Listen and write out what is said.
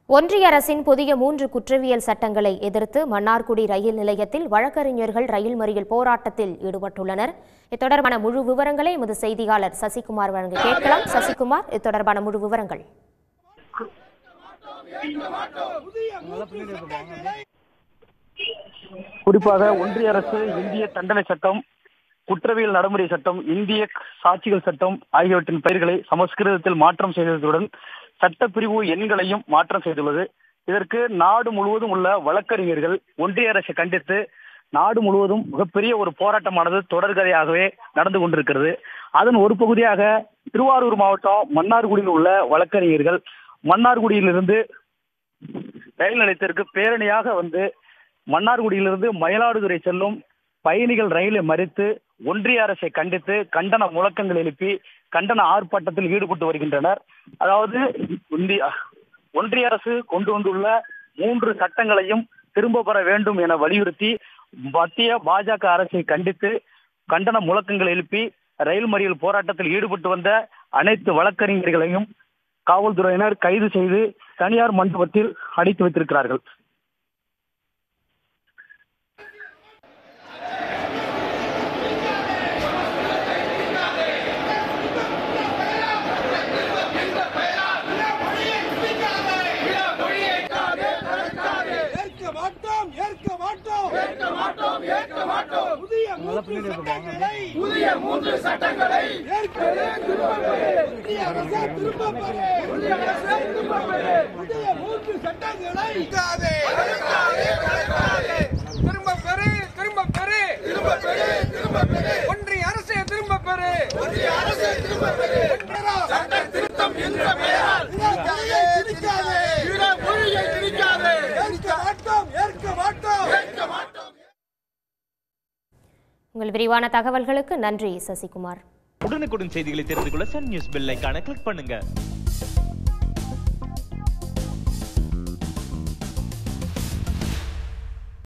ஒன்றிய அரசின் புதிய 3 குற்றவியல் சட்டங்களை எதிர்த்து மன்னார்குடி ரயில் நிலையத்தில் வழக்கறிஞர்கள் ரயில் மறியல் போராட்டத்தில் ஈடுபட்டுள்ளனர். இத்தொடர்பான முழு விவரங்களை எமது செய்தியாளர் சசிகுமார் வழங்க கேட்கலாம். சசிகுமார், இத்தொடர்பான முழு விவரங்கள். குறிப்பாக ஒன்றிய அரசு இந்திய தண்டனை சட்டம், குற்றவியல் நடைமுறை சட்டம், இந்திய சாட்சிகள் சட்டம் ஆகியவற்றின் பெயர்களை சமஸ்கிருதத்தில் மாற்றம் செய்ததுடன் சட்டப்பிரிவு எண்களையும் மாற்றம் செய்துள்ளது. இதற்கு நாடு முழுவதும் உள்ள வழக்கறிஞர்கள் ஒன்றிய அரசை கண்டித்து நாடு முழுவதும் மிகப்பெரிய ஒரு போராட்டமானது தொடர்கதையாகவே நடந்து கொண்டிருக்கிறது. அதன் ஒரு பகுதியாக திருவாரூர் மாவட்டம் மன்னார்குடியில் உள்ள வழக்கறிஞர்கள் மன்னார்குடியிலிருந்து ரயில் நிலையத்திற்கு பேரணியாக வந்து மன்னார்குடியிலிருந்து மயிலாடுதுறை செல்லும் பயணிகள் ரயிலை மறித்து ஒன்றிய அரசை கண்டித்து கண்டன முழக்கங்கள் எழுப்பி கண்டன ஆர்ப்பாட்டத்தில் ஈடுபட்டு வருகின்றனர். அதாவது ஒன்றிய அரசு கொண்டு வந்துள்ள 3 சட்டங்களையும் திரும்ப பெற வேண்டும் என வலியுறுத்தி மத்திய பாஜக அரசை கண்டித்து கண்டன முழக்கங்கள் எழுப்பி ரயில் மறியல் போராட்டத்தில் ஈடுபட்டு வந்த அனைத்து வழக்கறிஞர்களையும் காவல்துறையினர் கைது செய்து தனியார் மண்டபத்தில் அடைத்து வைத்திருக்கிறார்கள். புதிய 3 சட்டங்களை ஒன்றிய அரசை திரும்ப பெறு. சட்ட திருத்தம் என்ற பெயரால் உங்கள் விரிவான தகவல்களுக்கு நன்றி சசிகுமார். உடனுக்குடன் செய்திகளை தெரிந்து கொள்ள சன் நியூஸ் பெல் ஐகானை கிளிக் பண்ணுங்க.